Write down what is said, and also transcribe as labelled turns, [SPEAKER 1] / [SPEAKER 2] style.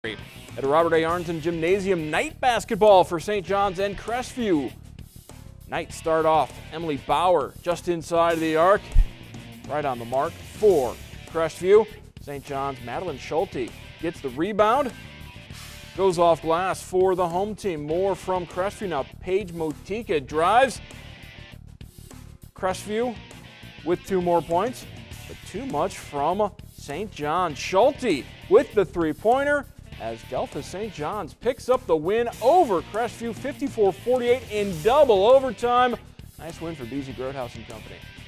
[SPEAKER 1] At Robert A. Arnton Gymnasium, night basketball for St. John's and Crestview. Knights start off. Emily Bauer just inside of the arc, right on the mark for Crestview. St. John's Madeline Schulte gets the rebound, goes off glass for the home team. More from Crestview now. Paige Motika drives. Crestview with 2 more points, but too much from St. John's. Schulte with the three-pointer as Delphos St. John's picks up the win over Crestview 54-48 in double overtime. Nice win for BZ Groothouse and company.